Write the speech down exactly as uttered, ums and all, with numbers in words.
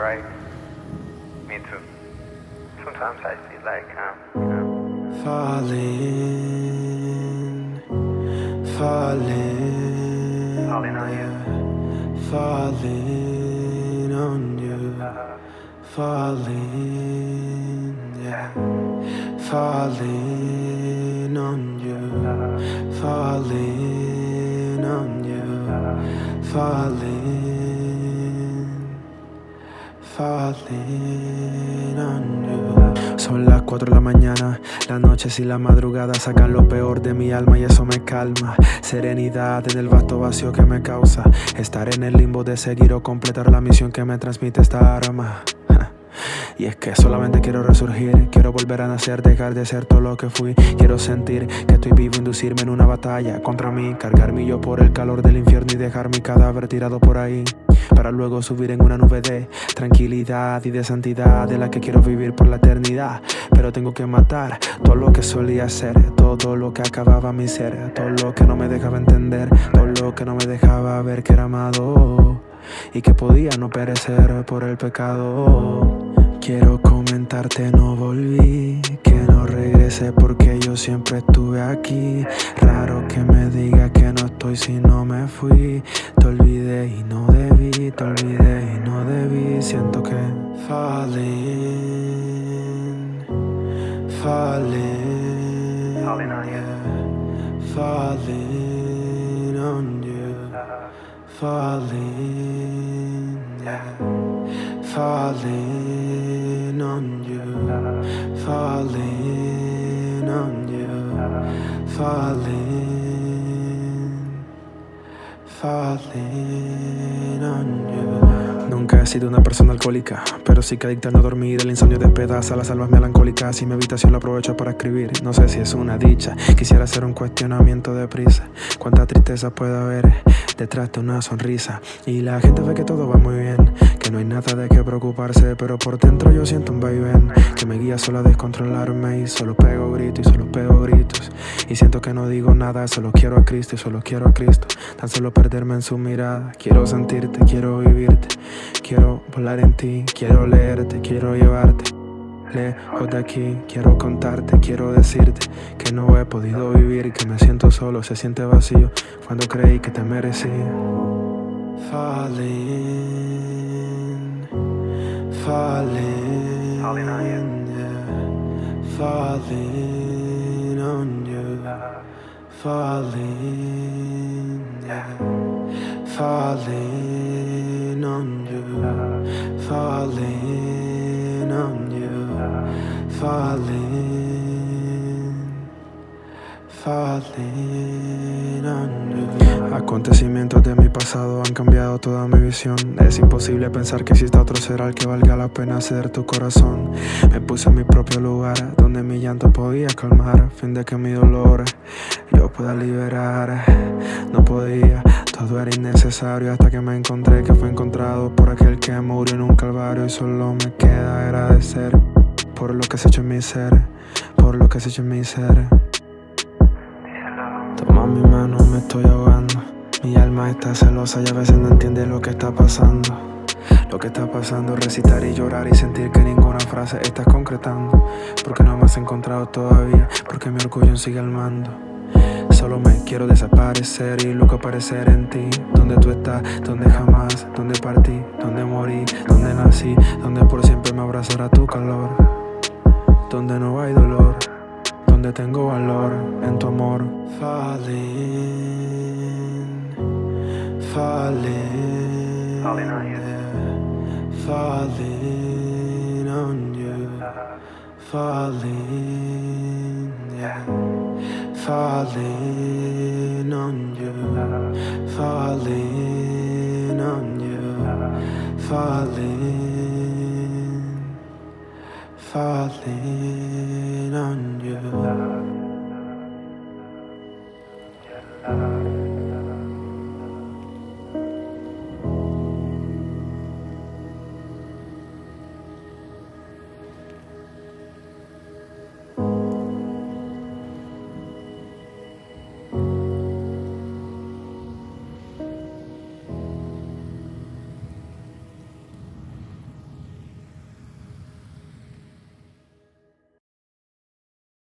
right? Me too. Sometimes I feel like, um, you know. Falling, falling, Falling on you. falling on you, Uh, falling, yeah, falling on you, falling on you, falling, falling on you. Son las cuatro de la mañana, las noches y la madrugada sacan lo peor de mi alma y eso me calma. Serenidad en el vasto vacío que me causa estar en el limbo de seguir o completar la misión que me transmite esta arma. Y es que solamente quiero resurgir, quiero volver a nacer, dejar de ser todo lo que fui. Quiero sentir que estoy vivo, inducirme en una batalla contra mí, cargar mi yo por el calor del infierno y dejar mi cadáver tirado por ahí, para luego subir en una nube de tranquilidad y de santidad, de la que quiero vivir por la eternidad. Pero tengo que matar todo lo que solía ser, todo lo que acababa mi ser, todo lo que no me dejaba entender, todo lo que no me dejaba ver que era amado y que podía no perecer por el pecado. Quiero comentarte, no volví, que no regrese porque yo siempre estuve aquí. Raro que me diga que no estoy si no me fui. Te olvidé y no debí, te olvidé y no debí. Siento que falling, falling, Falling on you. yeah, falling on you, falling, yeah, falling on you, falling on you, falling, falling on you. Nunca he sido una persona alcohólica, pero sí que adicta a no dormir. El insomnio despedaza las almas melancólicas y mi habitación la aprovecho para escribir. No sé si es una dicha, quisiera hacer un cuestionamiento de prisa. Cuánta tristeza puede haber detrás de una sonrisa, y la gente ve que todo va muy bien, que no hay nada de qué preocuparse, pero por dentro yo siento un vaivén que me guía solo a descontrolarme, y solo pego gritos y solo pego gritos, y siento que no digo nada, solo quiero a Cristo y solo quiero a Cristo, tan solo perderme en su mirada. Quiero sentirte, quiero vivirte, quiero volar en ti, quiero leerte, quiero llevarte lejos de aquí, quiero contarte, quiero decirte que no he podido vivir, que me siento solo, se siente vacío cuando creí que te merecía. Falling, falling, Falling on you. yeah, falling on you, falling, yeah, falling on you, falling on you, falling, falling on you. Acontecimientos de mi pasado han cambiado toda mi visión. Es imposible pensar que exista otro ser al que valga la pena ceder tu corazón. Me puse en mi propio lugar, donde mi llanto podía calmar, a fin de que mi dolor yo pueda liberar. No podía, todo era innecesario, hasta que me encontré, que fue encontrado por aquel que murió en un calvario, y solo me queda agradecer por lo que has hecho en mi ser, por lo que has hecho en mi ser. Toma mi mano, me estoy ahogando, mi alma está celosa y a veces no entiende lo que está pasando. Lo que está pasando, recitar y llorar y sentir que ninguna frase estás concretando, porque no me has encontrado todavía, porque mi orgullo sigue al mando. Solo me quiero desaparecer y luego aparecer en ti, donde tú estás, donde jamás, donde partí, donde morí, donde nací, donde por siempre me abrazará tu calor, donde no hay dolor, donde tengo valor en tu amor. Falling, falling, Falling on you. yeah, falling on you, falling, yeah, falling on you, falling on you, falling, falling on you.